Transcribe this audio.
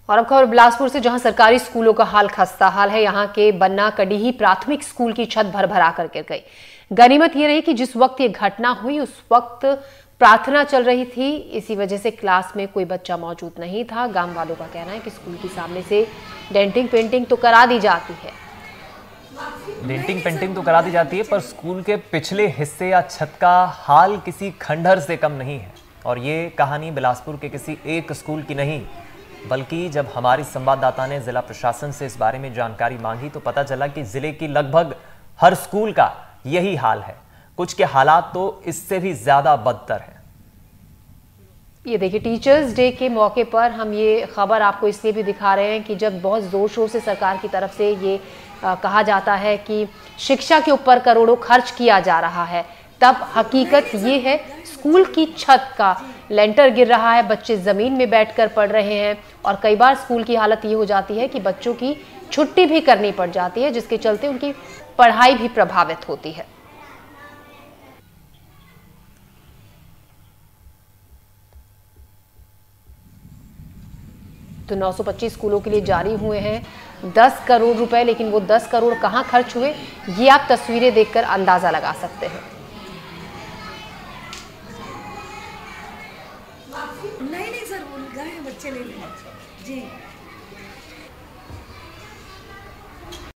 और अब खबर बिलासपुर से, जहां सरकारी स्कूलों का हाल खस्ता हाल है। यहां के बन्ना कडीही प्राथमिक स्कूल की छत भर कर गिर गई। गनीमत ये रही कि जिस वक्त ये घटना हुई उस वक्त प्रार्थना चल रही थी, इसी वजह से क्लास में कोई बच्चा मौजूद नहीं था। गांव वालों का कहना है कि स्कूल के सामने से डेंटिंग पेंटिंग तो करा दी जाती है, पर स्कूल के पिछले हिस्से या छत का हाल किसी खंडहर से कम नहीं है। और ये कहानी बिलासपुर के किसी एक स्कूल की नहीं, बल्कि जब हमारी संवाददाता ने जिला प्रशासन से इस बारे में जानकारी मांगी तो पता चला कि जिले की लगभग हर स्कूल का यही हाल है। कुछ के हालात तो इससे भी ज्यादा बदतर है। ये देखिए, टीचर्स डे के मौके पर हम ये खबर आपको इसलिए भी दिखा रहे हैं कि जब बहुत जोर शोर से सरकार की तरफ से ये कहा जाता है कि शिक्षा के ऊपर करोड़ों खर्च किया जा रहा है, तब हकीकत ये है स्कूल की छत का लेंटर गिर रहा है, बच्चे जमीन में बैठकर पढ़ रहे हैं और कई बार स्कूल की हालत ये हो जाती है कि बच्चों की छुट्टी भी करनी पड़ जाती है, जिसके चलते उनकी पढ़ाई भी प्रभावित होती है। तो 925 स्कूलों के लिए जारी हुए हैं 10 करोड़ रुपए, लेकिन वो 10 करोड़ कहां खर्च हुए ये आप तस्वीरें देखकर अंदाजा लगा सकते हैं। नहीं सर, वो गए बच्चे ले जी।